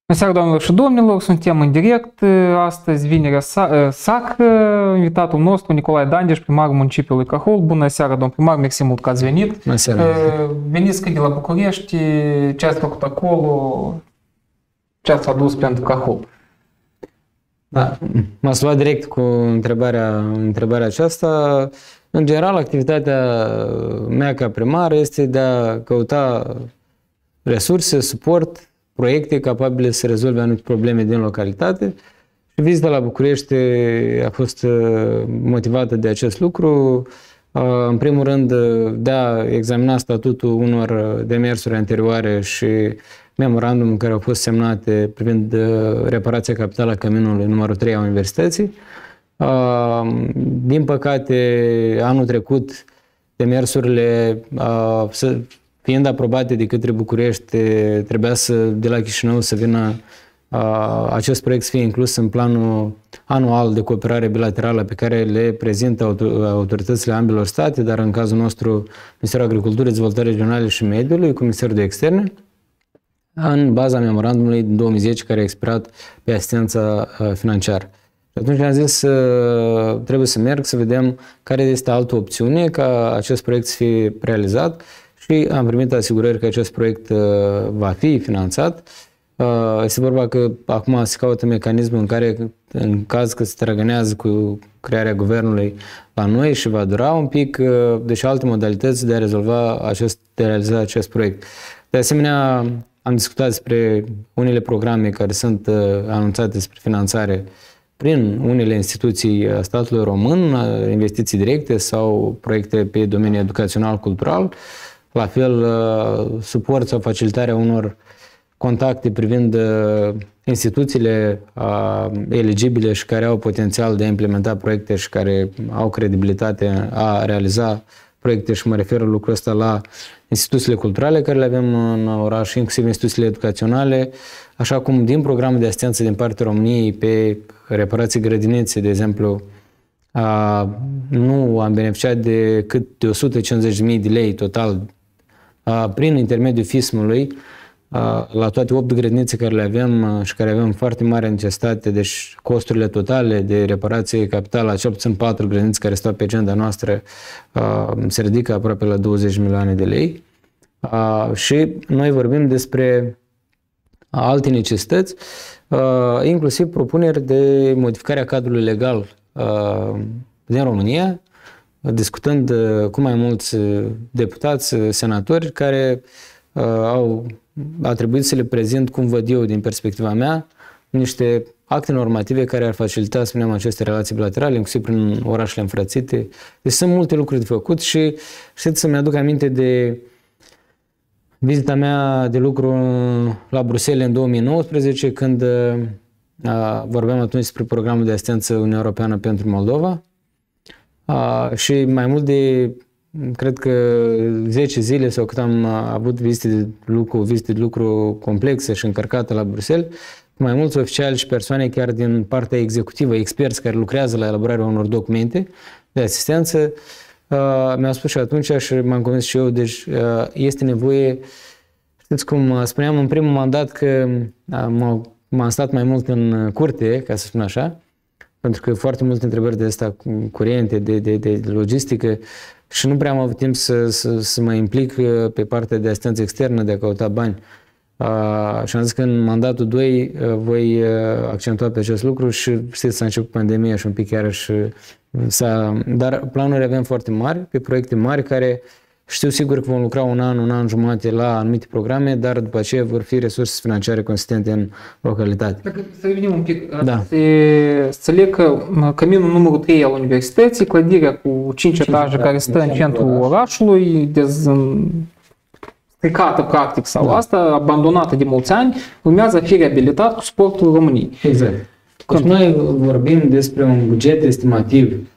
Bună seara, doamnelor și domnilor, suntem în direct astăzi, vinerea sacră, invitatul nostru Nicolae Dandeș, primarul municipiului Cahul. Bună seara, domn primar, mersi mult că ați venit. Bună seara. Veniți cât de la București, ce ați făcut acolo, ce ați adus pentru Cahul? Da, m-ați luat direct cu întrebarea aceasta. În general, activitatea mea ca primar este de a căuta resurse, suport, proiecte capabile să rezolve anumite probleme din localitate. Și vizita la București a fost motivată de acest lucru. În primul rând, de a examina statutul unor demersuri anterioare și memorandum care au fost semnate privind reparația capitală a căminului numărul 3 a Universității. Din păcate, anul trecut, demersurile fiind aprobate de către București, trebuia de la Chișinău să vină acest proiect să fie inclus în planul anual de cooperare bilaterală pe care le prezintă autoritățile ambilor state, dar în cazul nostru Ministerul Agriculturii, Dezvoltării Regionale și Mediului cu Ministerul de Externe, în baza memorandumului din 2010 care a expirat pe asistența financiară. Și atunci am zis trebuie să merg să vedem care este altă opțiune ca acest proiect să fie realizat și am primit asigurări că acest proiect va fi finanțat. Este vorba că acum se caută mecanismul în care, în caz că se trăgânează cu crearea guvernului la noi și va dura un pic, deci alte modalități de a realiza acest proiect. De asemenea, am discutat despre unele programe care sunt anunțate spre finanțare prin unele instituții statului român, investiții directe sau proiecte pe domeniul educațional-cultural, la fel suport sau facilitarea unor contacte privind instituțiile eligibile și care au potențial de a implementa proiecte și care au credibilitate a realiza proiecte și mă refer lucrul ăsta la instituțiile culturale care le avem în oraș, inclusiv instituțiile educaționale, așa cum din programul de asistență din partea României pe reparații grădinițe, de exemplu, nu am beneficiat decât de 150.000 de lei total prin intermediul FISM-ului la toate 8 grădinițe care le avem și care avem foarte mare necesitate, deci costurile totale de reparație capitală a cel puțin 4 grădinițe care stau pe agenda noastră se ridică aproape la 20 milioane de lei. Și noi vorbim despre alte necesități, inclusiv propuneri de modificare a cadrului legal din România, discutând cu mai mulți deputați, senatori care a trebuit să le prezint, cum văd eu din perspectiva mea, niște acte normative care ar facilita, spuneam, aceste relații bilaterale, inclusiv prin orașele înfrățite. Deci sunt multe lucruri de făcut și știți să-mi aduc aminte de vizita mea de lucru la Bruxelles în 2019, când vorbeam atunci despre programul de asistență Uniunea Europeană pentru Moldova și mai mult de cred că 10 zile sau cât am avut vizite de lucru complexe și încărcate la Bruxelles, cu mai mulți oficiali și persoane chiar din partea executivă, experți care lucrează la elaborarea unor documente de asistență, mi-au spus și atunci și m-am convins și eu, deci este nevoie, știți cum spuneam în primul mandat că m-am stat mai mult în curte, ca să spun așa, pentru că foarte multe întrebări de asta curente, de logistică, și nu prea am avut timp să mă implic pe partea de asistență externă, de a căuta bani. Și am zis că în mandatul 2 voi accentua pe acest lucru și știți, s-a început pandemia și un pic iarăși dar planuri avem foarte mari, pe proiecte mari care știu sigur că vom lucra un an jumate la anumite programe, dar după aceea vor fi resurse financiare consistente în localitate. Dacă să revenim un pic, da. Să leg că căminul numărul 3 al Universității, clădirea cu 5 etaje care stă în centrul orașului, stricată practic sau asta, abandonată de mulți ani, urmează a fi reabilitat cu suportul României. Exact. Deci noi vorbim despre un buget estimativ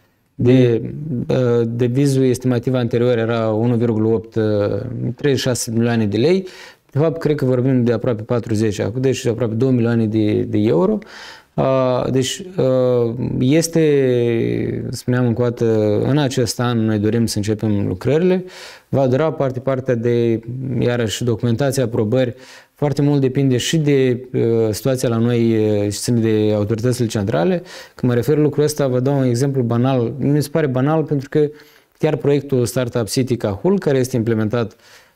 devizul estimativ anterior era 1,36 milioane de lei. De fapt, cred că vorbim de aproape 40 acum, deci aproape 2 milioane de euro. Deci este, spuneam încă o dată, în acest an noi dorim să începem lucrările. Va dura partea de, iarăși, documentația, aprobări. Foarte mult depinde și de situația la noi și ține de autoritățile centrale. Când mă refer la lucrul ăsta, vă dau un exemplu banal. Mi se pare banal pentru că chiar proiectul Startup City Cahul, care este implementat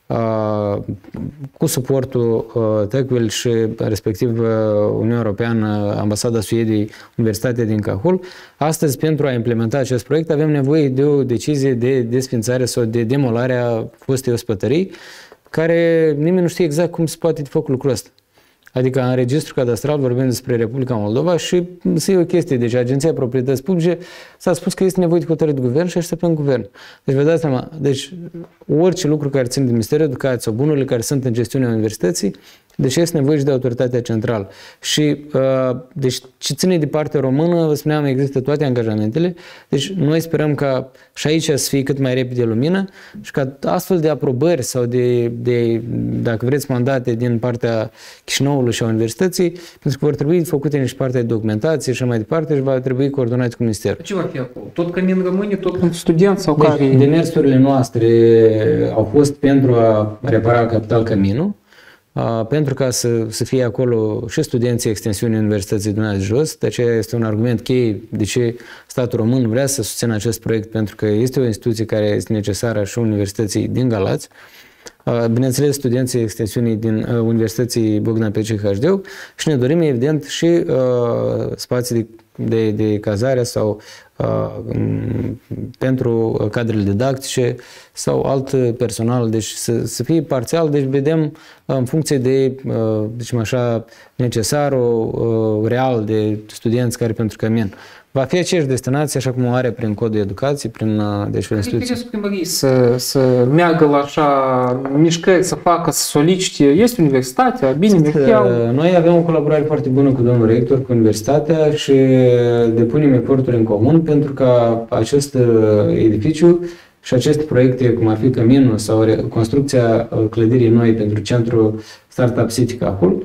cu suportul TechWheel și respectiv Uniunea Europeană, Ambasada Suediei, Universitatea din Cahul. Astăzi, pentru a implementa acest proiect, avem nevoie de o decizie de desfințare sau de demolare a fostei ospătării, care nimeni nu știe exact cum se poate făcut lucrul ăsta. Adică în registru cadastral vorbim despre Republica Moldova și e o chestie. Deci Agenția Proprietății Publice s-a spus că este nevoie de hotărâre de guvern și așteptăm guvern. Deci vă dați seama, deci orice lucru care țin de Ministerul Educației sau bunurile care sunt în gestiunea universității, deci este nevoie și de autoritatea centrală. Și deci ce ține de partea română, vă spuneam, există toate angajamentele. Deci noi sperăm ca și aici să fie cât mai repede lumină și ca astfel de aprobări sau de dacă vreți, mandate din partea Chișinăului și a universității, pentru că vor trebui făcute niște partea de documentație și mai departe și va trebui coordonat cu Ministerul. Ce va fi acolo? Tot cămin rămâne, tot pentru studenți sau deci, care? Demersurile noastre au fost pentru a repara capital căminul, pentru ca să fie acolo și studenții extensiunii Universității Dunăre de Jos. De aceea este un argument cheie de ce statul român vrea să susțină acest proiect, pentru că este o instituție care este necesară și Universității din Galați. Bineînțeles, studenții extensiunii din Universității Bogdan Pece Hașdeu și ne dorim, evident, și spații de cazare sau pentru cadrele didactice sau alt personal, deci să fie parțial, deci vedem în funcție de, zicem așa, necesarul real de studenți care pentru cămin. Va fi aceeași destinație, așa cum o are prin codul educației, prin deci, instituții. Interesul primăriei să meargă la așa mișcări, să facă, să solicite. Este universitatea, bine mergeau. Noi avem o colaborare foarte bună cu domnul rector, cu universitatea și depunem eforturi în comun pentru ca acest edificiu și aceste proiecte, cum ar fi căminul sau construcția clădirii noi pentru centrul Startup City Cahul,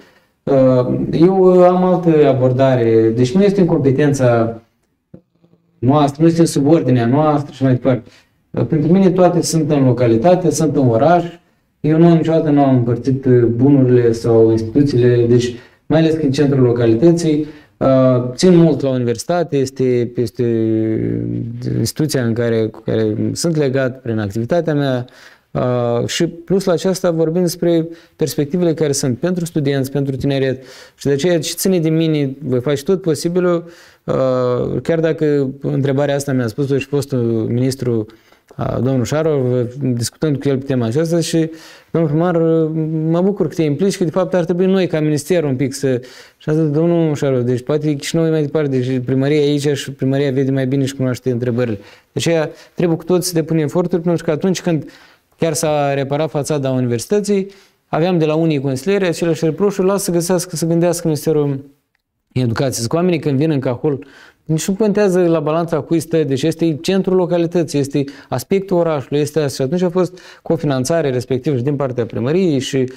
eu am altă abordare. Deci nu este în competența noastră, nu este în subordinea noastră și mai departe. Pentru mine toate sunt în localitate, sunt în oraș. Eu niciodată nu am împărțit bunurile sau instituțiile, deci mai ales că în centrul localității. Țin mult la universitate, este instituția cu care sunt legat prin activitatea mea. Și plus la aceasta vorbim despre perspectivele care sunt pentru studenți, pentru tineret și de aceea ce ține de mine, voi face tot posibilul, chiar dacă întrebarea asta mi-a spus-o și fostul ministru domnul Șarov, discutând cu el pe tema aceasta și domnul primar, mă bucur că te implici, că de fapt ar trebui noi ca minister un pic să... Și a zis, domnul Șarov, deci poate Chișinău e mai departe, deci primăria e aici și primăria vede mai bine și cunoaște întrebările. De aceea trebuie cu toți să depunem eforturi, pentru că atunci când chiar s-a reparat fațada universității, aveam de la unii consilieri aceleași reproșuri, să gândească Ministerul Educației. Zic, oamenii când vin în Cahul, nici nu contează la balanța cui stă, deci este centrul localității, este aspectul orașului, este asta. Și atunci a fost cofinanțare respectiv și din partea primăriei și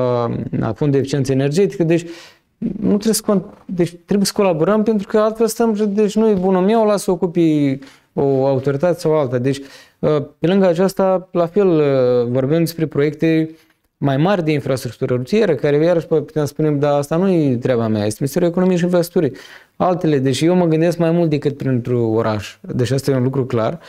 a Fondului de Eficiență Energetică, deci nu trebuie deci trebuie să colaborăm pentru că altfel stăm, deci nu e bunul meu, lasă să ocupi o autoritate sau alta. Deci pe lângă aceasta, la fel, vorbim despre proiecte mai mari de infrastructură rutieră, care iarăși putem spune, dar asta nu e treaba mea, este Ministerul Economiei și Infrastructurii. Altele, deci eu mă gândesc mai mult decât pentru oraș, deci asta e un lucru clar.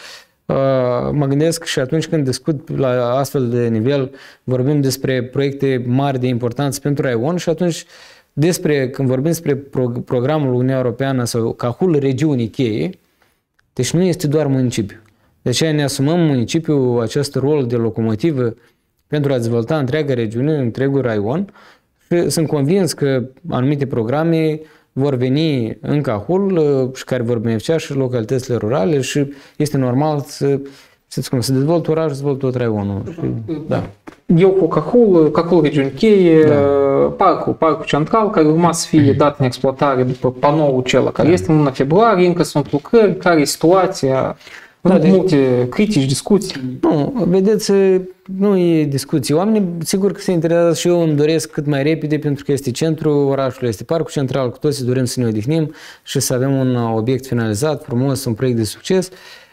Mă gândesc și atunci când discut la astfel de nivel, vorbim despre proiecte mari de importanță pentru Raion și atunci când vorbim despre programul Uniunea Europeană sau Cahul regiunii cheie, deci nu este doar municipiu. De aceea ne asumăm municipiul acest rol de locomotivă pentru a dezvolta întreaga regiune, întregul raion și sunt convins că anumite programe vor veni în Cahul și care vor beneficia și localitățile rurale și este normal să dezvolte orașul, să dezvolte tot raionul. Da. Eu cu Cahul regiune cheie, da. Parcul central, care urma să fie dat în exploatare după panoul acela, care este în luna februarie, încă sunt lucrări, care e situația, multe critici, discuții. Nu, vedeți, nu e discuție. Oamenii, sigur că se interesează și eu îmi doresc cât mai repede pentru că este centrul orașului, este parcul central, cu toții dorim să ne odihnim și să avem un obiect finalizat, frumos, un proiect de succes.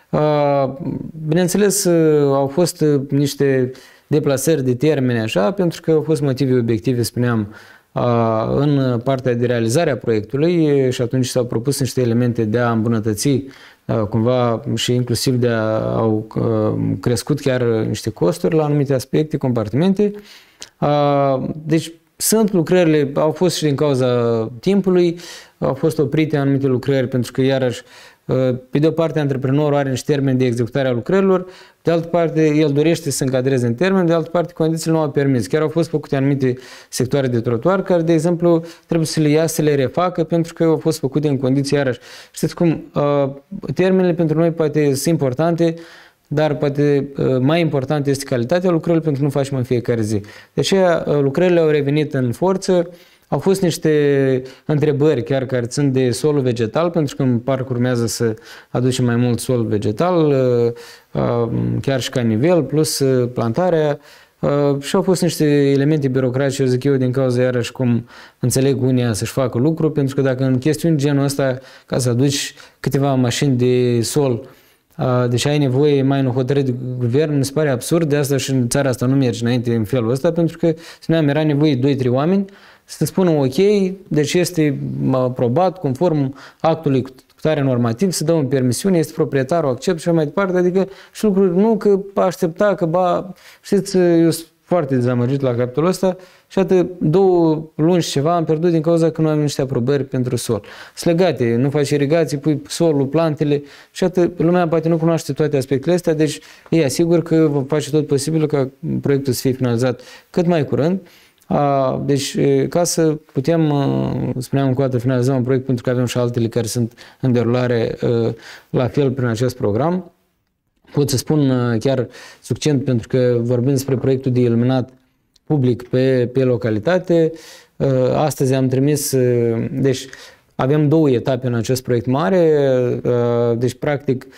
Bineînțeles, au fost niște deplasări de termene așa, pentru că au fost motive obiective, spuneam, în partea de realizare a proiectului și atunci s-au propus niște elemente de a îmbunătăți cumva și inclusiv au crescut chiar niște costuri la anumite aspecte, compartimente. Deci sunt lucrările, au fost și din cauza timpului, au fost oprite anumite lucrări pentru că iarăși pe de o parte antreprenorul are niște termeni de executare a lucrărilor, de altă parte el dorește să se încadreze în termen, de altă parte condițiile nu au permis. Chiar au fost făcute anumite sectoare de trotuar care, de exemplu, trebuie să le ia, să le refacă pentru că au fost făcute în condiții iarăși. Știți cum, termenele pentru noi poate sunt importante, dar poate mai important este calitatea lucrărilor pentru că nu facem în fiecare zi. De aceea lucrările au revenit în forță. Au fost niște întrebări chiar care țin de solul vegetal, pentru că în parc urmează să aducem mai mult sol vegetal, chiar și ca nivel, plus plantarea. Și au fost niște elemente birocratice, eu zic eu, din cauza iarăși cum înțeleg unii să-și facă lucru, pentru că dacă în chestiuni genul ăsta, ca să aduci câteva mașini de sol, deci ai nevoie mai în hotărâre de guvern, mi se pare absurd, de asta și în țara asta nu merge înainte în felul ăsta, pentru că, spuneam, era nevoie 2-3 oameni să spună ok, deci este aprobat conform actului cu tare normativ, să dă în permisiune, este proprietarul, accept și mai departe, adică și lucruri, nu că aștepta că, știți, eu sunt foarte dezamăgit la capitolul ăsta și atât 2 luni și ceva am pierdut din cauza că nu am niște aprobări pentru sol. Sunt legate, nu faci irigații, pui solul, plantele și atât lumea poate nu cunoaște toate aspectele astea, deci e asigur că vom face tot posibilul ca proiectul să fie finalizat cât mai curând. Deci, ca să putem, spuneam încă o dată, finaliza un proiect, pentru că avem și altele care sunt în derulare la fel prin acest program, pot să spun chiar succint, pentru că vorbim despre proiectul de iluminat public pe localitate. Astăzi am trimis, deci avem 2 etape în acest proiect mare, deci practic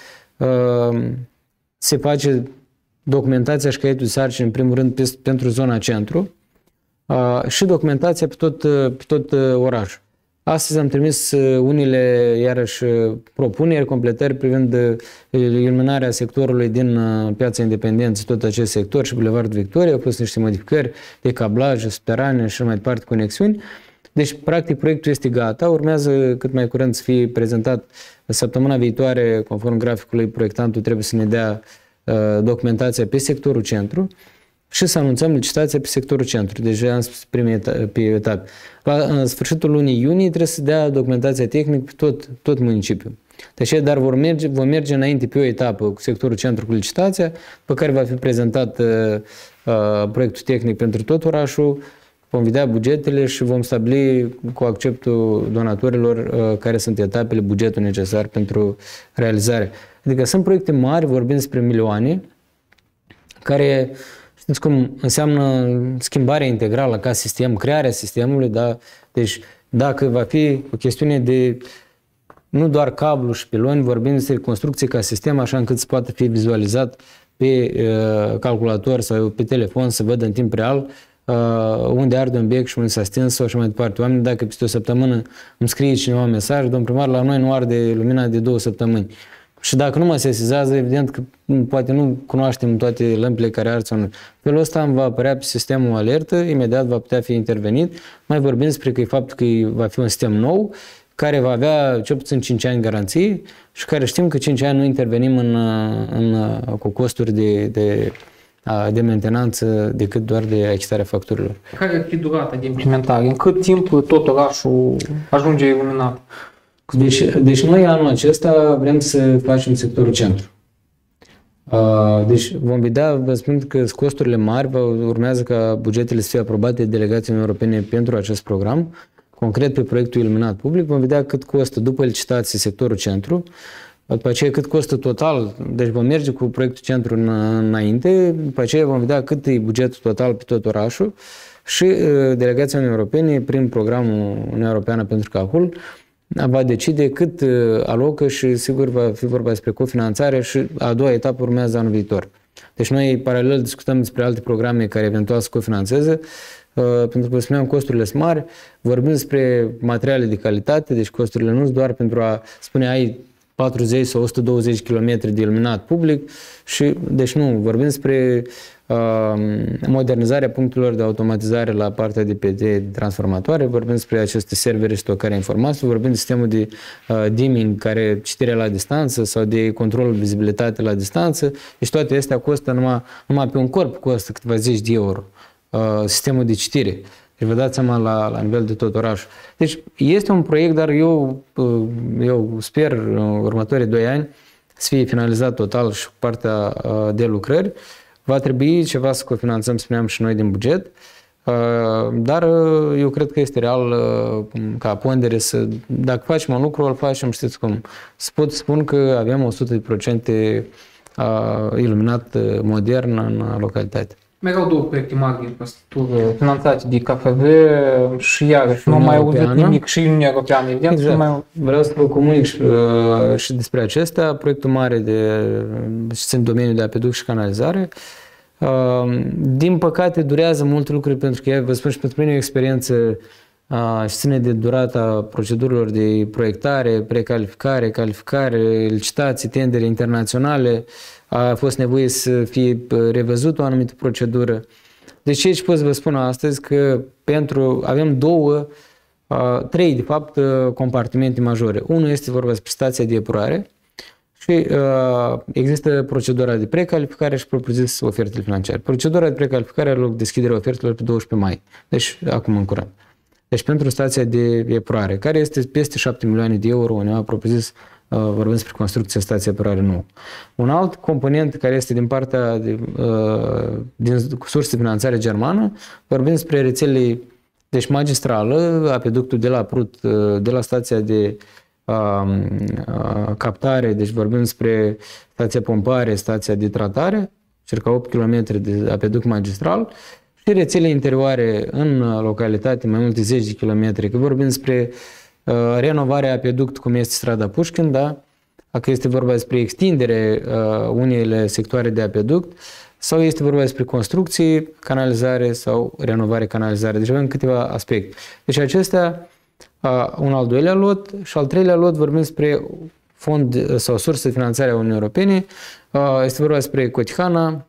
se face documentația și caietul de sarcini, în primul rând, pentru zona centru, și documentația pe tot orașul. Astăzi am trimis unele, iarăși, propuneri, completări privind iluminarea sectorului din Piața Independenței, tot acest sector și Bulevardul Victoriei. Au fost niște modificări de cablaje, subterane și mai departe, conexiuni. Deci, practic, proiectul este gata. Urmează cât mai curând să fie prezentat săptămâna viitoare, conform graficului, proiectantul trebuie să ne dea documentația pe sectorul centru și să anunțăm licitația pe sectorul centru. Deja am spus pe etape. La sfârșitul lunii iunie trebuie să dea documentația tehnică pe tot municipiul. Deci, dar vom merge înainte pe o etapă cu sectorul centru cu licitația, pe care va fi prezentat proiectul tehnic pentru tot orașul, vom vedea bugetele și vom stabili cu acceptul donatorilor care sunt etapele, bugetul necesar pentru realizare. Adică sunt proiecte mari, vorbim despre milioane, care, știți cum, înseamnă schimbarea integrală ca sistem, crearea sistemului, da? Deci dacă va fi o chestiune de nu doar cablu și piloni, vorbim despre construcție ca sistem, așa încât să poată fi vizualizat pe calculator sau pe telefon, să vadă în timp real unde arde un bec și unde s-a stins sau așa mai departe. Oamenii, dacă peste o săptămână îmi scrie cineva un mesaj, domn primar, la noi nu arde lumina de 2 săptămâni. Și dacă nu mă sesizează, evident că poate nu cunoaștem toate lămpile care ard sau nu. Felul ăsta va apărea pe sistemul alertă, imediat va putea fi intervenit. Mai vorbim despre că e faptul că va fi un sistem nou, care va avea cel puțin 5 ani garanție și care știm că 5 ani nu intervenim cu costuri de mentenanță decât doar de achitarea facturilor. Care ar fi durata de implementare? În cât timp tot orașul ajunge iluminat? Deci noi anul acesta vrem să facem sectorul centru. Deci vom vedea, vă spun că costurile mari, urmează ca bugetele să fie aprobate de delegații europene pentru acest program. Concret pe proiectul iluminat public, vom vedea cât costă după licitație sectorul centru, după aceea cât costă total, deci vom merge cu proiectul centru înainte, după aceea vom vedea cât e bugetul total pe tot orașul și delegația Uniunii Europene, prin programul Uniunea Europeană pentru Calcul, va decide cât alocă și sigur va fi vorba despre cofinanțare și a doua etapă urmează anul viitor. Deci noi paralel discutăm despre alte programe care eventual să cofinanțeze, pentru că spuneam costurile sunt mari, vorbim despre materiale de calitate, deci costurile nu sunt doar pentru a spune ai 40 sau 120 km de iluminat public și deci nu, vorbim despre modernizarea punctelor de automatizare la partea de transformatoare, vorbim despre aceste servere și stocarea informației, vorbim de sistemul de dimming, care citirea la distanță sau de controlul vizibilitate la distanță, deci toate astea costă numai pe un corp costă câteva zeci de euro. Sistemul de citire. Deci vă dați seama la nivel de tot orașul. Deci este un proiect, dar eu sper în următorii 2 ani să fie finalizat total și partea de lucrări. Va trebui ceva să cofinanțăm, spuneam, și noi din buget, dar eu cred că este real ca pondere să, dacă facem un lucru, îl facem, știți cum, să pot spun că avem 100% iluminat modern în localitate. Mai erau 2 proiecte mari de infrastructură finanțate de KfW și iarăși nu am mai auzit nimic și Uniunea Europeană, evident. Exact. Vreau să vă comunic și despre acestea. Proiectul mare în domeniul de apeduct și canalizare. Din păcate durează multe lucruri pentru că, vă spun și pentru mine o experiență și ține de durata procedurilor de proiectare, precalificare, calificare, licitații, tendere internaționale. A fost nevoie să fie revăzut o anumită procedură. Deci ce pot să vă spun astăzi că avem 3 de fapt compartimente majore. Unul este vorba despre stația de epurare și există procedura de precalificare și propriu-zis ofertele financiare. Procedura de precalificare are loc deschiderea ofertelor pe 12 mai, deci acum în curând. Deci pentru stația de epurare, care este peste 7 milioane de euro, undeva propriu-zis, vorbim despre construcția stației epurare nouă. Un alt component care este din partea din surse de finanțare germană, vorbim despre rețelele, deci magistrală, apeductul de la Prut, de la stația de captare, deci vorbim despre stația pompare, stația de tratare, circa 8 km de apeduct magistral, și rețele interioare în localitate, mai multe zeci de kilometri, că vorbim despre renovarea apeduct, cum este strada Pușkin, da? Dacă este vorba despre extindere unele sectoare de apeduct, sau este vorba despre construcții, canalizare sau renovare canalizare. Deci avem câteva aspecte. Deci acestea, un al doilea lot și al treilea lot vorbim despre fond sau sursă de finanțare a Uniunii Europene. Este vorba despre Cotihana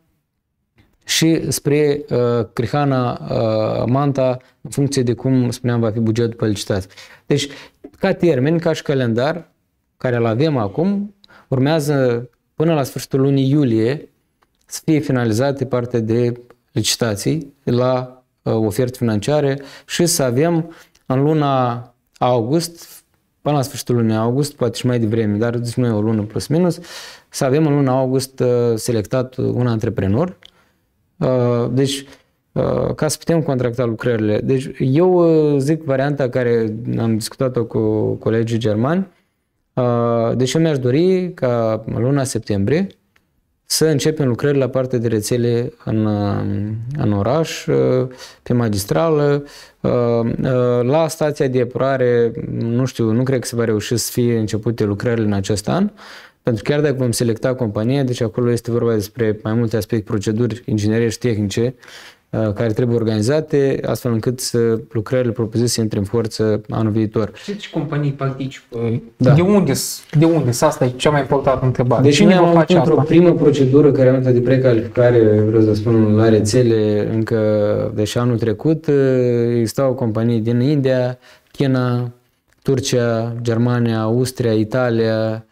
și spre Crihana Manta, în funcție de cum, spuneam, va fi bugetul pe licitație. Deci, ca termen, ca și calendar, care îl avem acum, urmează până la sfârșitul lunii iulie să fie finalizate partea de licitații la oferte financiare și să avem în luna august, până la sfârșitul lunii august, poate și mai devreme, dar deci nu e o lună plus minus, să avem în luna august selectat un antreprenor. Deci, ca să putem contracta lucrările. Deci, eu zic varianta care am discutat-o cu colegii germani. Deci, eu mi-aș dori ca în luna septembrie să începem lucrări la partea de rețele în oraș, pe magistrală, la stația de epurare, nu știu, nu cred că se va reuși să fie începute lucrările în acest an, pentru că chiar dacă vom selecta compania, deci acolo este vorba despre mai multe aspecte, proceduri inginerești tehnice care trebuie organizate, astfel încât să lucrările propuse să intre în forță anul viitor. Știți ce companii participă? Da. De unde? Asta e cea mai importantă întrebare. Deci Cine noi va am face într-o asta? primă procedură care am dat de precalificare, vreau să spun, la rețele, încă deși anul trecut, existau companii din India, China, Turcia, Germania, Austria, Italia,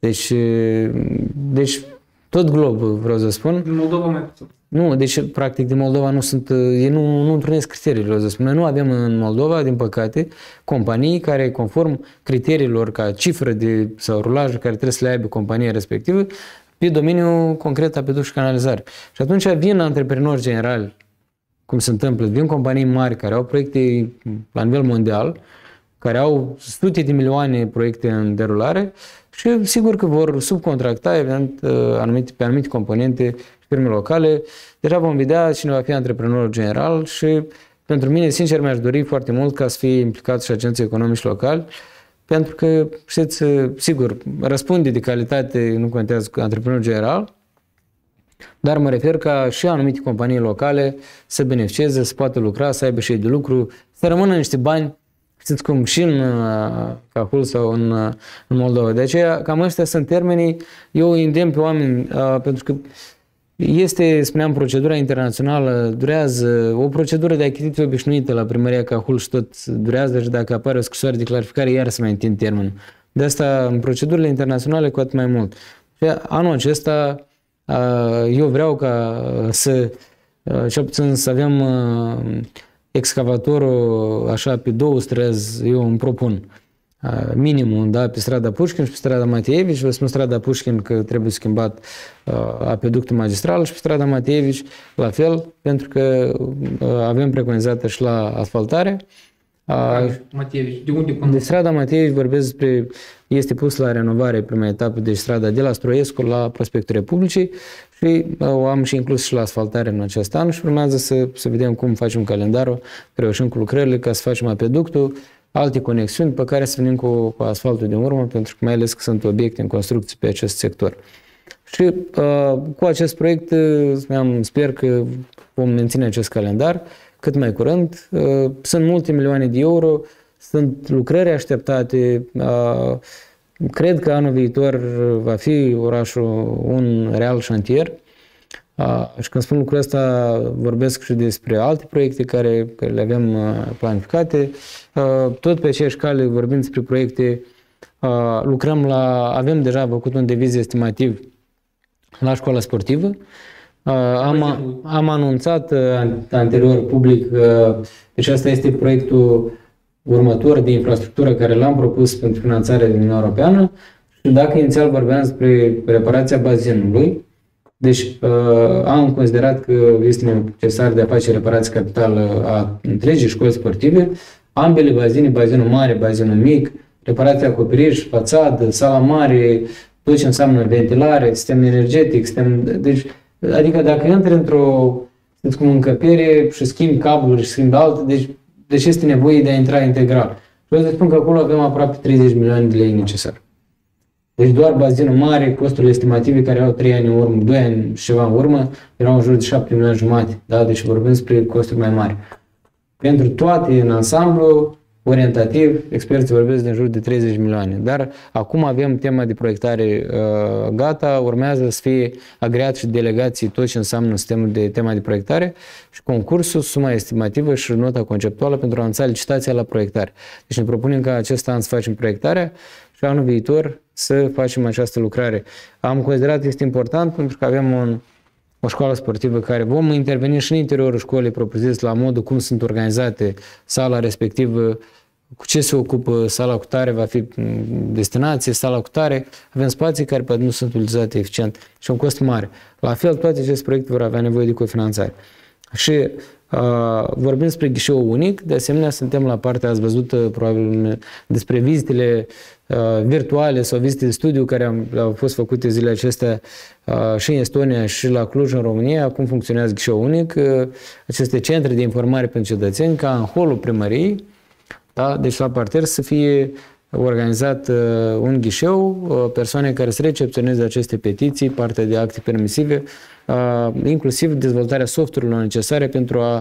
deci tot globul, vreau să spun. În Moldova mai puțin. Nu, deci practic din Moldova ei nu întrunesc criteriile, vreau să spun. Noi nu avem în Moldova, din păcate, companii care, conform criteriilor ca cifră sau rulaj care trebuie să le aibă compania respectivă, pe domeniul concret apeduct și canalizare. Și atunci vin antreprenori generali, cum se întâmplă, vin companii mari care au proiecte la nivel mondial, care au sute de milioane proiecte în derulare și sigur că vor subcontracta evident pe anumite componente și firme locale. Deja vom vedea cine va fi antreprenorul general și pentru mine, sincer, mi-aș dori foarte mult ca să fie implicați și agenții economici locali, pentru că, știți, sigur, răspunde de calitate, nu contează cu antreprenorul general, Dar mă refer ca și anumite companii locale să beneficieze, să poată lucra, să aibă și de lucru, să rămână niște bani, știți cum, și în Cahul sau în Moldova. De aceea, cam ăștia sunt termenii. Eu îndemn pe oameni, pentru că este, spuneam, procedura internațională, durează, o procedură de achiziție obișnuită la primăria Cahul și tot durează și dacă apare o scrisoare de clarificare, iar să mai întind termenul. De asta, în procedurile internaționale, cu atât mai mult. Și anul acesta, eu vreau ca să, cel puțin să avem excavatorul așa pe 2 străzi, eu îmi propun minimum, da, pe strada Pușkin și pe strada Mateevici. Vă spun strada Pușkin că trebuie schimbat apeductul magistral și pe strada Mateevici la fel, pentru că avem preconizată și la asfaltare. Mateevici, de unde până? De strada Mateevici vorbesc despre, este pus la renovare prima etapă, deci strada de la Stroiescu la Prospectul Republicii și o am și inclus și la asfaltare în acest an și urmează să vedem cum facem calendarul, reușim cu lucrările ca să facem apeductul, alte conexiuni pe care să venim cu asfaltul din urmă, pentru că mai ales că sunt obiecte în construcții pe acest sector. Și cu acest proiect sper că vom menține acest calendar cât mai curând. Sunt multe milioane de euro, sunt lucrări așteptate. Cred că anul viitor va fi orașul un real șantier. Și când spun lucrul ăsta, vorbesc și despre alte proiecte care le avem planificate. Tot pe aceeași cale, vorbind despre proiecte, avem deja făcut un deviz estimativ la școala sportivă. Am anunțat anterior public, deci asta este proiectul următor de infrastructură care l-am propus pentru finanțare din Uniunea Europeană și dacă inițial vorbeam despre reparația bazinului, deci am considerat că este necesar de a face reparație capitală a întregii școli sportive, ambele bazine, bazinul mare, bazinul mic, reparația acoperiș, fațadă, sala mare, tot ce înseamnă ventilare, sistem energetic, deci, adică dacă intri într-o încăpere și schimbi cabluri și schimbi alte, deci este nevoie de a intra integral. Și vreau să spun că acolo avem aproape 30 milioane de lei necesar. Deci doar bazinul mare, costurile estimative care au 3 ani în urmă, 2 ani și ceva în urmă, erau în jur de 7 milioane jumate. Da? Deci vorbim despre costuri mai mari. Pentru toate în ansamblu, orientativ, experții vorbesc de în jur de 30 milioane. Dar acum avem tema de proiectare gata, urmează să fie agreat și delegații tot ce înseamnă sistemul de tema de proiectare și concursul, suma estimativă și nota conceptuală pentru a lansa licitația la proiectare. Deci ne propunem ca acest an să facem proiectarea și anul viitor să facem această lucrare. Am considerat că este important pentru că avem o școală sportivă care vom interveni și în interiorul școlii propriu-zis la modul cum sunt organizate sala respectivă, cu ce se ocupă sala cu tare, va fi destinație, sala cu tare, avem spații care poate nu sunt utilizate eficient și un cost mare. La fel, toate aceste proiecte vor avea nevoie de cofinanțare. Și vorbim despre ghișeul unic, de asemenea suntem la partea, ați văzut probabil despre vizitele virtuale sau vizite de studiu care au fost făcute zilele acestea și în Estonia și la Cluj în România, cum funcționează ghișeul unic, aceste centre de informare pentru cetățeni, ca în holul primăriei, da? Deci la parter să fie organizat un ghișeu, persoane care să recepționeze aceste petiții, partea de acte permisive, inclusiv dezvoltarea softurilor necesare pentru a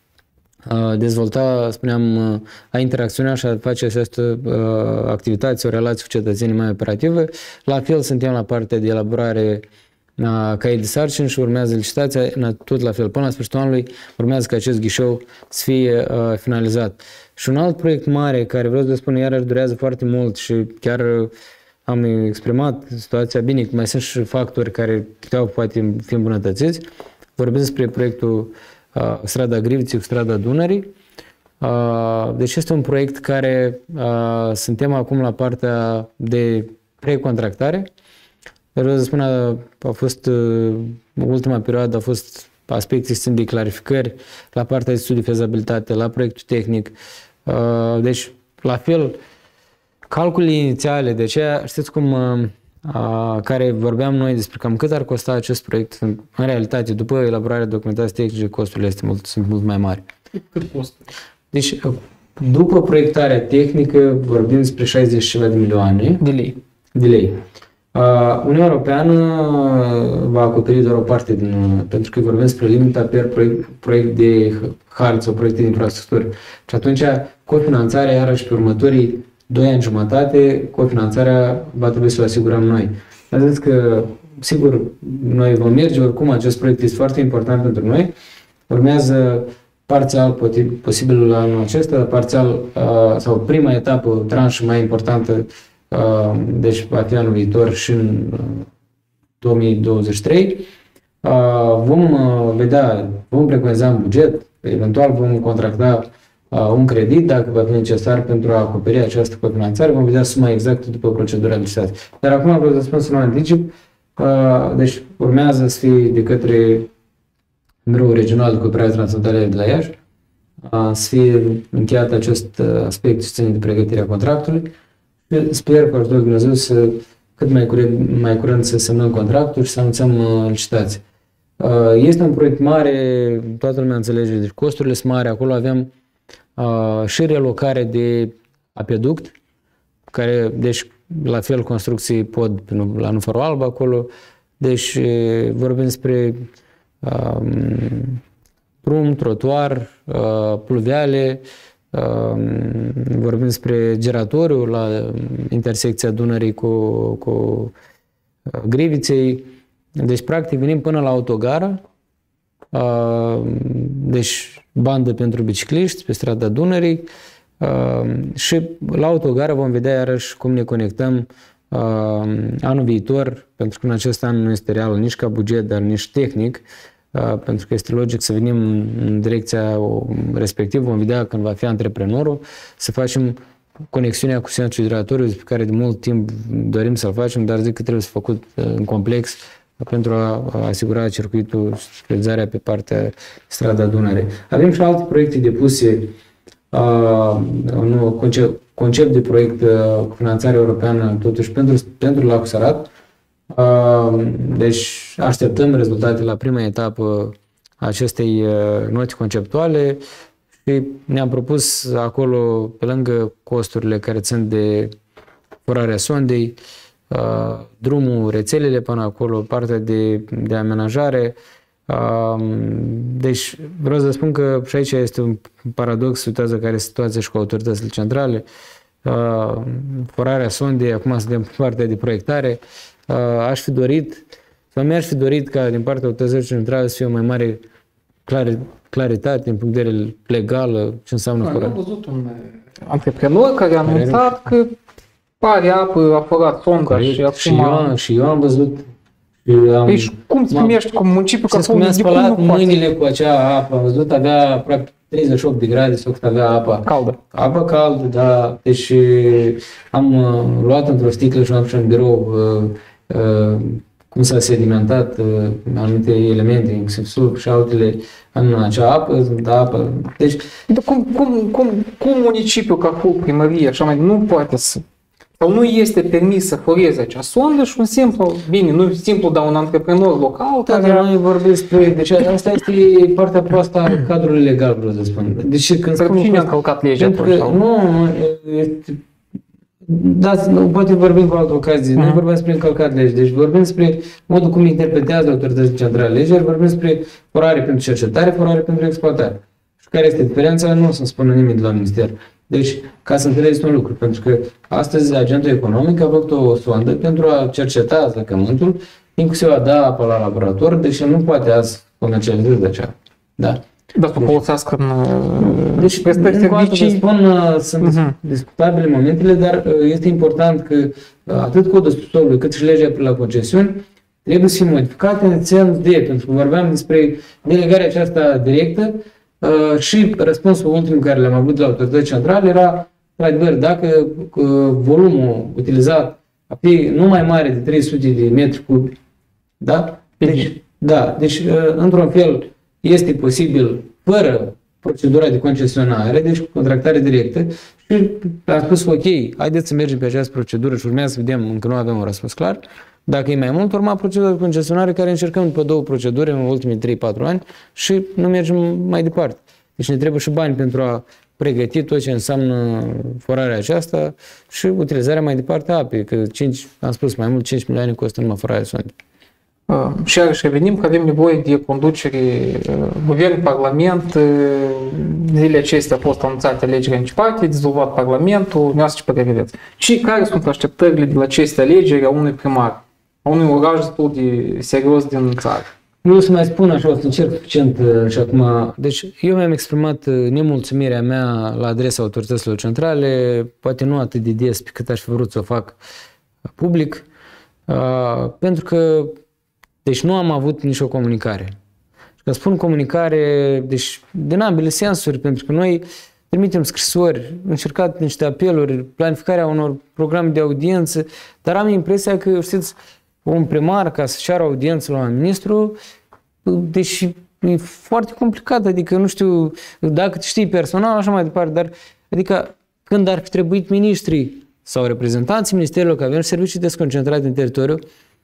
dezvolta, spuneam, a interacționa și a face această activitate sau relații cu cetățenii mai operative. La fel suntem la partea de elaborare cai de sarcini și urmează licitația, tot la fel. Până la sfârșitul anului urmează ca acest ghișeu să fie finalizat. Și un alt proiect mare care vreau să spun iarăși durează foarte mult și chiar am exprimat situația bine, că mai sunt și factori care puteau poate fi îmbunătățiți. Vorbim despre proiectul strada Grivții cu strada Dunării. Deci este un proiect care suntem acum la partea de precontractare. Vreau să spun, a fost ultima perioadă, a fost aspecte de clarificări la partea de studii fezabilitate, la proiectul tehnic. Deci, la fel, calculele inițiale, de aceea, știți cum, care vorbeam noi despre cam cât ar costa acest proiect, în realitate, după elaborarea documentației tehnice, costurile sunt mult mai mari. Cât costă? Deci, după proiectarea tehnică, vorbim despre 60 ceva de milioane De lei. de lei. Uniunea Europeană va acoperi doar o parte pentru că vorbim despre limita per proiect de hard sau proiecte de infrastructură. Și atunci cofinanțarea, iarăși pe următorii 2 ani jumătate, cofinanțarea va trebui să o asigurăm noi. Am zis că, sigur, noi vom merge, oricum acest proiect este foarte important pentru noi. Urmează parțial, posibil anul acesta, parțial, sau prima etapă, o tranșă mai importantă, deci va fi anul viitor și în 2023. Vom vedea, vom preconiza în buget, eventual vom contracta un credit dacă va fi necesar pentru a acoperi această cofinanțare, vom vedea suma exactă după procedura licitației. Dar acum vreau să spun să nu anticip, deci urmează să fie de către Biroul Regional de Cooperare Transfrontalieră de la Iași, să fie încheiat acest aspect ce ține de pregătirea contractului. Sper cu ajutorul Dumnezeu să cât mai curând să semnăm contractul și să anunțăm licitații. Este un proiect mare, toată lumea înțelege, deci costurile sunt mari, acolo avem și relocare de apeduct, care, deci la fel construcții pod la Nufărul Alb acolo, deci vorbim despre drum, trotuar, pluviale, vorbim despre giratoriu la intersecția Dunării cu Griviței. Deci, practic, venim până la autogară, deci bandă pentru bicicliști pe strada Dunării și la autogară vom vedea iarăși cum ne conectăm anul viitor, pentru că în acest an nu este real nici ca buget, dar nici tehnic, pentru că este logic să venim în direcția respectivă, vom vedea când va fi antreprenorul, să facem conexiunea cu centrul giratoriu pe care de mult timp dorim să-l facem, dar zic că trebuie să făcut în complex pentru a asigura circuitul spre pe partea strada Dunăre. Avem și alte proiecte depuse, un concept de proiect cu finanțare europeană totuși pentru Lacul Sărat. Deci așteptăm rezultate la prima etapă acestei note conceptuale și ne-am propus acolo, pe lângă costurile care țin de forarea sondei, drumul, rețelele până acolo, partea de amenajare. Deci vreau să spun că și aici este un paradox, uitați care este situația și cu autoritățile centrale. Forarea sondei, acum suntem pe partea de proiectare. Aș fi dorit, sau mi-aș fi dorit ca din partea autorităților centrale să fie o mai mare claritate din punct de vedere legală ce înseamnă forare. Am văzut un antreprenor care a anunțat că pare apă, a forat sonda și acum... Și eu am văzut. Păi cum îți primești cu municipiul ca să mi-a spălat mâinile cu acea apă, am văzut, avea aproape 38 de grade sau cât avea apa. Caldă. Apă caldă, da. Deci am luat într-o sticlă și am pus în birou cum s-a sedimentat anumite elemente, inclusiv sulf și altele în acea apă, da, apă. Deci, cum municipiul ca cu primărie, așa mai nu poate să sau nu este permis să foreze acea sondă și un simplu, bine, nu simplu, dar un antreprenor local care... noi vorbim despre... Deci asta este partea proastă a cadrului legal, vreau să spun. Deci când spun... Cine a încălcat legea atunci? Nu, da, poate vorbim cu altă ocazie. Nu vorbim despre încălcat legi. Deci vorbim despre modul cum interpretează autoritățile centrale legea, vorbim despre forare pentru cercetare, forare pentru exploatare. Și care este diferența? Nu o să-mi spună nimeni de la minister. Deci, ca să înțelegeți un lucru, pentru că astăzi agentul economic a făcut o sondă pentru a cerceta zăcământul, inclusiv a da apă la laborator, deși nu poate azi comercializeze acea. Da? Da, să folosească în... Deci, servicii... spun, sunt discutabile momentele, dar este important că atât codul solului cât și legea la concesiuni trebuie să fie modificate în sens de, pentru că vorbeam despre delegarea aceasta directă, și răspunsul ultim care l-am avut de la autorități centrale era, într-adevăr, dacă volumul utilizat a fi nu mai mare de 300 de metri cubi, da? Deci, într-un fel, este posibil fără procedura de concesionare, deci cu contractare directă și am spus, ok, haideți să mergem pe această procedură și urmează să vedem, încă nu avem un răspuns clar. Dacă e mai mult, urma procedura de concesionare care încercăm după 2 proceduri în ultimii 3-4 ani și nu mergem mai departe. Deci ne trebuie și bani pentru a pregăti tot ce înseamnă forarea aceasta și utilizarea mai departe a apei, că am spus mai mult, 5 milioane costă numai forarea sondei. Și iarăși revenim că avem nevoie de conducere guvern, parlament. Zilele acestea a fost anunțate alegeri anticipate, dizolvat parlamentul, noastră ce părere aveți? Și care sunt așteptările de la aceste alegeri a unui primar, a unui oraș destul de serios din țară? Eu o să mai spun așa, o să încerc suficient și acum. Deci eu mi-am exprimat nemulțumirea mea la adresa autorităților centrale, poate nu atât de des pe cât aș fi vrut să o fac public, pentru că deci nu am avut nicio comunicare. Și când spun comunicare, deci din ambele sensuri, pentru că noi trimitem scrisori, încercat niște apeluri, planificarea unor programe de audiență, dar am impresia că, știți, un primar, ca să ceară audiență la un ministru, deși e foarte complicat, adică nu știu dacă știi personal, așa mai departe, dar adică când ar fi trebuit miniștrii sau reprezentanții ministerilor, că avem servicii desconcentrate în teritoriu,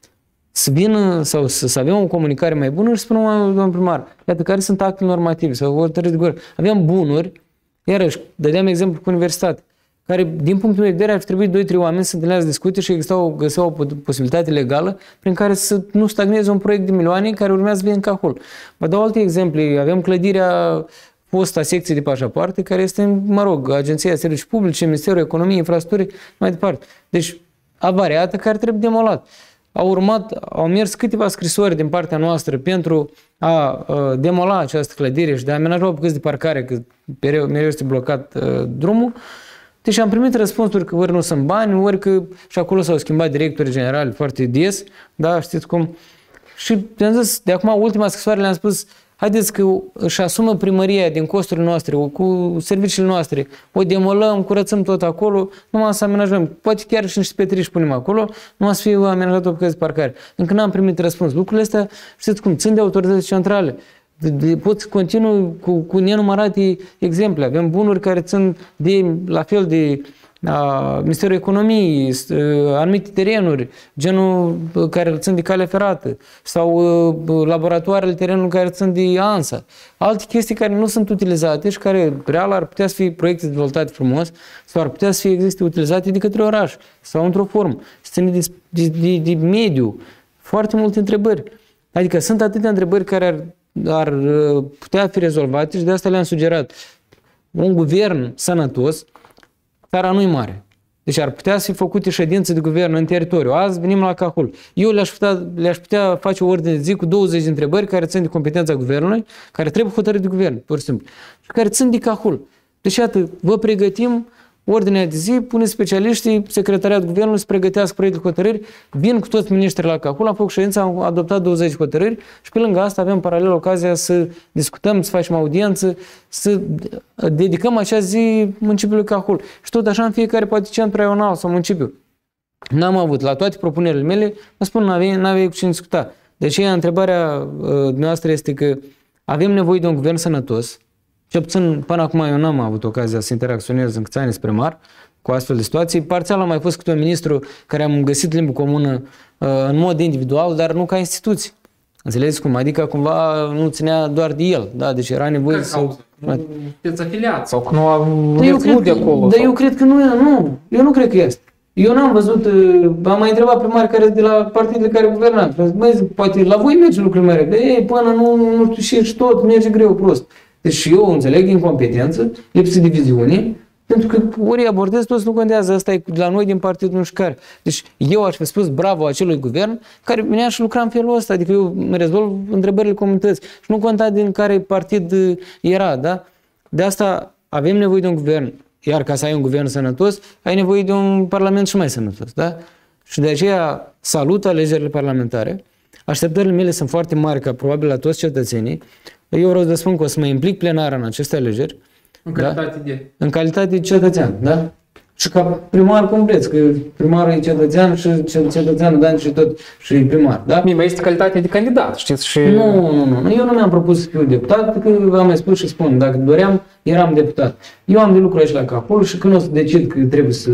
să vină sau să avem o comunicare mai bună și să spunem, domnul primar, iată, care sunt actele normative sau hotărâri de guvern. Aveam bunuri, iarăși, dădeam exemplu cu universitate, care, din punctul meu de vedere, ar fi trebuit 2-3 oameni să întâlnească, discute și găseau o posibilitate legală prin care să nu stagneze un proiect de milioane care urmează să vină în cahul. Vă dau alte exemple. Avem clădirea fosta secție de pașapoarte, care este, mă rog, Agenția Servicii Publice, Ministerul Economiei, Infrastructurii, mai departe. Deci, avariată care trebuie demolat. Au mers câteva scrisori din partea noastră pentru a demola această clădire și de a amenaja o bucăți de parcare, că mereu este blocat drumul. Deci am primit răspunsuri că ori nu sunt bani, ori că și acolo s-au schimbat directorii generali foarte des, da, știți cum. Și le-am zis, de acum ultima scrisoare le-am spus, haideți că își asumă primăria din costurile noastre, cu serviciile noastre, o demolăm, curățăm tot acolo, numai să amenajăm, poate chiar și niște petriși punem acolo, numai să fie amenajat o bucăți de parcare. Încă n-am primit răspuns. Lucrurile astea, știți cum, țin de autorități centrale. Pot să continui cu nenumărate exemple. Avem bunuri care țin la fel de Ministerul Economiei, anumite terenuri, genul care țin de cale ferată sau laboratoarele, terenul care țin de ANSA. Alte chestii care nu sunt utilizate și care real ar putea să fie proiecte dezvoltate frumos sau ar putea să fie existe utilizate de către oraș sau într-o formă. Ține de mediu. Foarte multe întrebări. Adică sunt atâtea întrebări care ar putea fi rezolvate și de asta le-am sugerat. Un guvern sănătos, țara nu-i mare. Deci ar putea să fi făcute ședințe de guvern în teritoriu. Azi venim la Cahul. Eu le-aș putea face o ordine de zi cu 20 de întrebări care țin de competența guvernului, care trebuie hotărât de guvern, pur și simplu, și care țin de Cahul. Deci, iată, vă pregătim ordinea de zi, puneți specialiștii, secretariatul guvernului să pregătească proiectul de hotărâri, vin cu toți miniștrii la Cahul, am făcut ședință, am adoptat 20 de hotărâri și pe lângă asta avem paralel ocazia să discutăm, să facem audiență, să dedicăm acea zi municipiului Cahul. Și tot așa în fiecare poate centru raional sau municipiu. N-am avut la toate propunerile mele, vă spun, n-aveai cu cine discuta. Deci întrebarea noastră este că avem nevoie de un guvern sănătos. Cel puțin până acum eu n-am avut ocazia să interacționez în câți ani spre primar cu astfel de situații. Parțial am mai fost câte un ministru care am găsit limbă comună în mod individual, dar nu ca instituție. Înțelegeți cum? Adică cumva nu ținea doar de el. Da? Deci era nevoie să... Nu sunteți afiliați sau că nu aveți de acolo. Dar eu cred că nu. Eu nu cred că este. Eu n-am văzut, am mai întrebat primari care de la partidele care guvernați. Băi, poate la voi merge lucrurile mai repede. Până nu știu și tot merge greu prost. Deci eu înțeleg incompetență, lipsă de viziune, pentru că ori abordez toți, nu contează, ăsta e de la noi din partidul nu știu care. Deci eu aș fi spus bravo acelui guvern care venea și lucra în felul ăsta, adică eu îmi rezolv întrebările comunității și nu conta din care partid era, da? De asta avem nevoie de un guvern, iar ca să ai un guvern sănătos, ai nevoie de un parlament și mai sănătos, da? Și de aceea salut alegerile parlamentare. Așteptările mele sunt foarte mari, ca probabil la toți cetățenii. Eu vreau să spun că o să mă implic plenar în aceste alegeri. În calitate de? În calitate de cetățean, da? Și ca primar complet, că primarul e cetățean și cetățeanul Dan și tot și primar, da? Mai este calitate de candidat, știți? Și... Nu. Eu nu mi-am propus să fiu deputat, că am mai spus și spun, dacă doream, eram deputat. Eu am de lucru aici la Cahul și când o să decid că trebuie să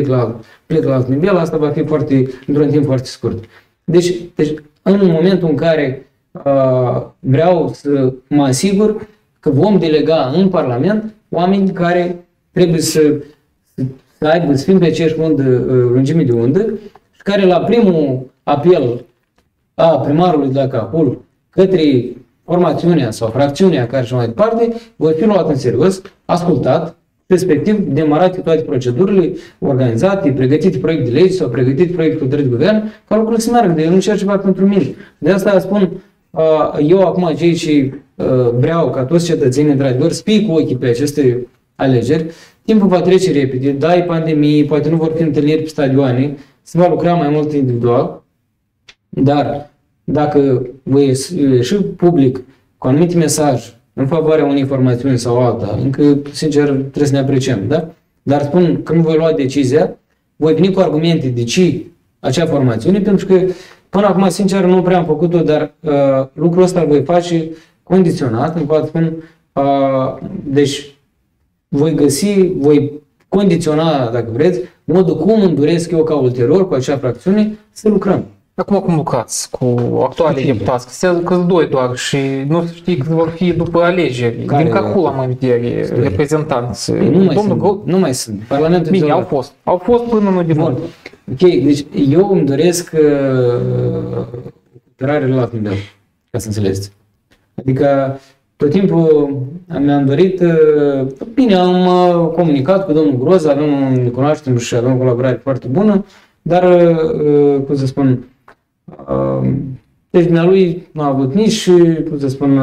plec la alt nivel, asta va fi într-un timp foarte scurt. Deci în momentul în care vreau să mă asigur că vom delega în Parlament oameni care trebuie să fim pe aceeași lungime de undă și care la primul apel a primarului de la Cahul către formațiunea sau fracțiunea care și mai departe, voi fi luat în serios, ascultat, respectiv demarate toate procedurile organizate, pregătite proiect de lege sau pregătite proiect cu drept guvern, ca lucrurile să meargă, de eu nu cer ceva pentru mine. De asta spun, eu acum cei ce vreau ca toți cetățenii într-adevăr să fie cu ochii pe aceste alegeri, timpul va trece repede, da, e pandemie, poate nu vor fi întâlniri pe stadioane, se va lucra mai mult individual, dar dacă voi ieși public cu anumit mesaj în favoarea unei formațiuni sau alta, încă, sincer, trebuie să ne apreciem, da? Dar spun, când voi lua decizia, voi veni cu argumente de ce acea formațiune, pentru că până acum, sincer, nu prea am făcut-o, dar lucrul ăsta îl voi face condiționat, îmi pot spune, deci voi condiționa, dacă vreți, modul cum îmi doresc eu ca ulterior cu acea fracțiune să lucrăm. Acum cum lucrați cu actualii deputați? Că sunt doi doar și nu știi că vor fi după alegeri. Din Cahul am în vedere reprezentanți. Nu mai sunt. Parlamentul bine, au fost. Au fost până nu de mult. Ok, deci eu îmi doresc cooperare la nivel, ca să înțelegeți. Adică tot timpul mi-am dorit, bine, am comunicat cu domnul Groza, ne cunoaștem și avem o colaborare foarte bună, dar, cum să spun, deci dumnealui nu a avut nici, cum să spun,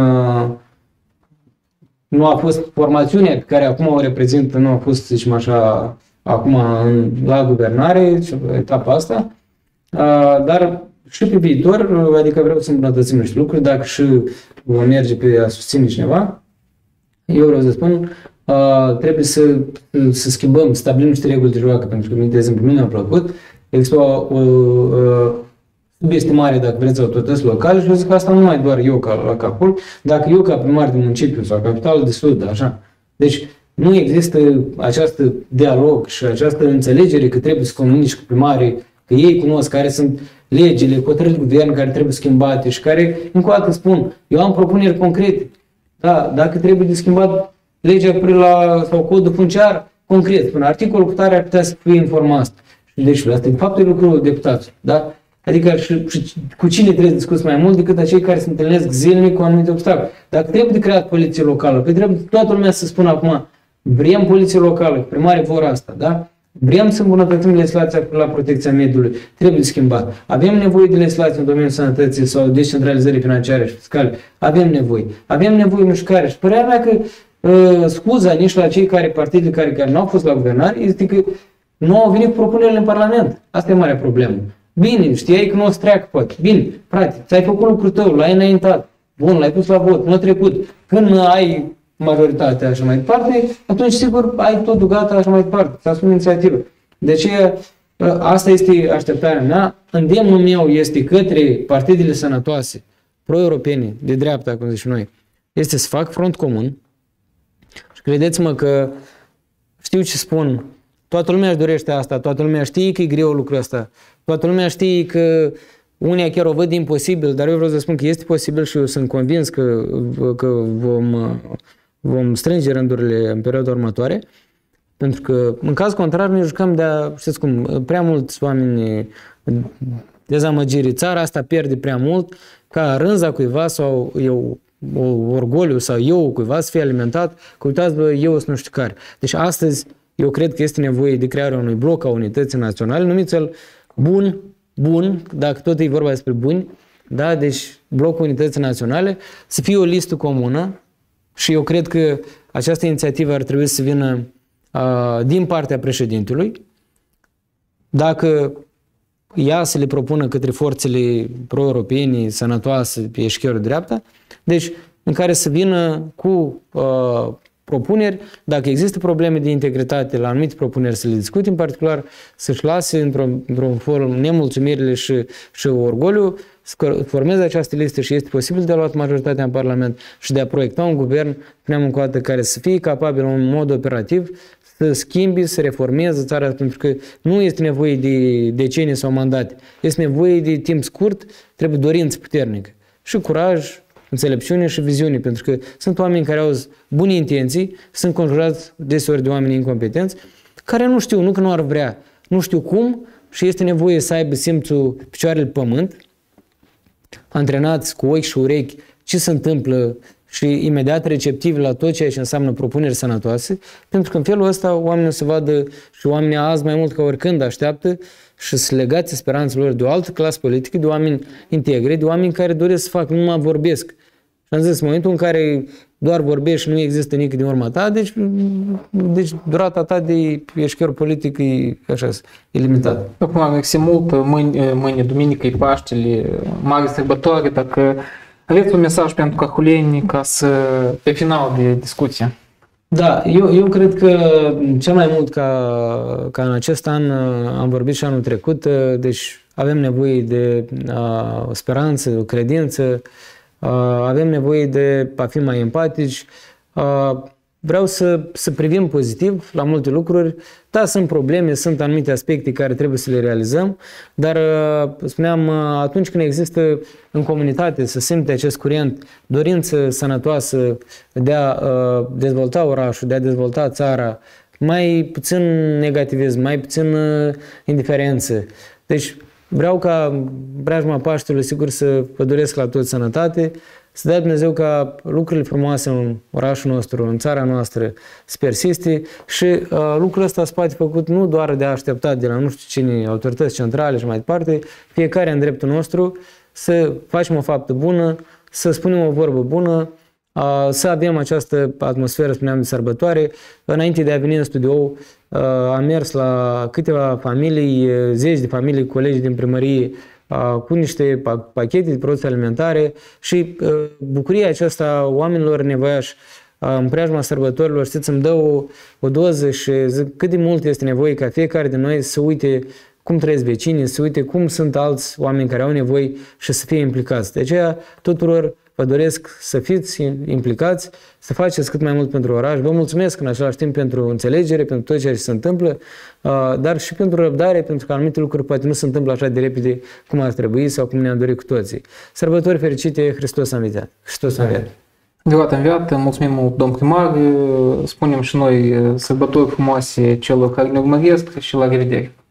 nu a fost formațiunea pe care acum o reprezintă, nu a fost, să zicem așa, acum la guvernare, etapa asta, dar și pe viitor, adică vreau să îmbunătățim niște lucruri, dacă și vom merge pe a susține cineva, eu vreau să spun, trebuie să schimbăm, stabilim niște reguli de joacă, pentru că, de exemplu, nu mi-a plăcut, există o subestimare, dacă vreți, autorități locale și eu zic că asta nu mai doar eu la Cahul, dacă eu ca primar de municipiu sau capitalul de sud, așa. Deci nu există această dialog și această înțelegere că trebuie să comunici cu primarii, că ei cunosc care sunt legile, hotărâri de guvern care trebuie schimbate și care, încă o dată spun, eu am propuneri concrete. Da, dacă trebuie de schimbat legea sau codul funciar, concret, până articolul cu tare ar putea să fie informat. Deci, asta de fapt e lucrul deputatului, da? Adică și cu cine trebuie să discuți mai mult decât acei care se întâlnesc zilnic cu anumite obstacole. Dacă trebuie de creat poliție locală, pe trebuie toată lumea să spună acum, vrem poliție locală, primarii vor asta, da? Vrem să îmbunătățim legislația la protecția mediului, trebuie schimbat. Avem nevoie de legislație în domeniul sănătății sau descentralizării financiare și fiscale, avem nevoie. Avem nevoie mișcare și părerea mea că scuza nici la cei partide care nu au fost la guvernare este că nu au venit cu propunerile în Parlament. Asta e marea problemă. Bine, știai că nu o să treacă, poate. Bine, frate, ți-ai făcut lucrul tău, l-ai înaintat. Bun, l-ai pus la vot, nu a trecut. Când ai majoritatea așa mai departe, atunci sigur ai totul gata așa mai departe. Să asumi inițiativă. De aceea, asta este așteptarea mea. Îndemnul meu este către partidele sănătoase, pro-europene, de dreapta, cum zicem noi, este să fac front comun. Și credeți-mă că știu ce spun. Toată lumea își dorește asta, toată lumea știe că e greu lucrul ăsta, toată lumea știe că unii chiar o văd imposibil, dar eu vreau să spun că este posibil și eu sunt convins că vom strânge rândurile în perioada următoare, pentru că în caz contrar ne jucăm știți cum, prea mulți oameni dezamăgiri, țara asta pierde prea mult ca rânza cuiva sau orgoliu sau eu cuiva să fie alimentat, că uitați-vă, eu sunt nu știu care. Deci astăzi eu cred că este nevoie de crearea unui bloc a unității naționale, numiți-l bun, dacă tot e vorba despre buni, da? Deci blocul unității naționale, să fie o listă comună și eu cred că această inițiativă ar trebui să vină din partea președintelui, dacă ea să le propună către forțele pro-europene, sănătoase, pe eșchiorul dreapta, deci în care să vină cu propuneri, dacă există probleme de integritate la anumite propuneri să le discute, în particular să-și lase într-un forum nemulțumirile și orgoliu, să formeze această listă și este posibil de a lua majoritatea în Parlament și de a proiecta un guvern, spuneam încă o dată, care să fie capabil în mod operativ să schimbi, să reformeze țara, pentru că nu este nevoie de decenii sau mandate, este nevoie de timp scurt, trebuie dorință puternică și curaj înțelepciune și viziune, pentru că sunt oameni care au bune intenții, sunt conjurați deseori de oameni incompetenți, care nu știu, nu că nu ar vrea, nu știu cum și este nevoie să aibă simțul picioarele pe pământ, antrenați cu ochi și urechi ce se întâmplă și imediat receptivi la tot ceea ce înseamnă propuneri sănătoase, pentru că în felul ăsta oamenii o să vadă și oamenii azi mai mult ca oricând așteaptă și să legați speranțele lor de o altă clasă politică, de oameni integri, de oameni care doresc să facă, nu numai vorbesc. Și am zis, în momentul în care doar vorbești și nu există nici din urma ta, deci durata ta de eșchior politic e așa, e limitată. Acum, mersi mult, mâine, duminică, e Paștele, mare sărbătoare, dacă aveți un mesaj pentru cahuleni ca să, pe final de discuție. Da, eu cred că cel mai mult ca în acest an, am vorbit și anul trecut, deci avem nevoie de speranță, de credință, avem nevoie de a fi mai empatici. Vreau să privim pozitiv la multe lucruri. Da, sunt probleme, sunt anumite aspecte care trebuie să le realizăm, dar spuneam, atunci când există în comunitate să simte acest curent, dorință sănătoasă de a dezvolta orașul, de a dezvolta țara, mai puțin negativism, mai puțin indiferență. Deci vreau ca preajma Paștelui, sigur, să vă doresc la toți sănătate, să dea Dumnezeu ca lucrurile frumoase în orașul nostru, în țara noastră, să persiste și lucrul ăsta se poate făcut nu doar de a aștepta de la nu știu cine, autorități centrale și mai departe, fiecare în dreptul nostru să facem o faptă bună, să spunem o vorbă bună, să avem această atmosferă, spuneam, de sărbătoare. Înainte de a veni în studio, am mers la câteva familii, zeci de familii, colegi din primărie, cu niște pachete de produse alimentare și bucuria aceasta oamenilor nevoiași în preajma sărbătorilor, știți, îmi dă o doză și zic cât de mult este nevoie ca fiecare din noi să uite cum trăiesc vecinii, să uite cum sunt alți oameni care au nevoie și să fie implicați. De aceea tuturor vă doresc să fiți implicați, să faceți cât mai mult pentru oraș. Vă mulțumesc în același timp pentru înțelegere, pentru tot ceea ce se întâmplă, dar și pentru răbdare, pentru că anumite lucruri poate nu se întâmplă așa de repede cum ar trebui sau cum ne-am dorit cu toții. Sărbători fericite, Hristos a înviat! Hristos a înviat! Deodată înviat, mulțumim mult, domn primar, spunem și noi sărbători frumoase celor care ne urmăresc și la revedere!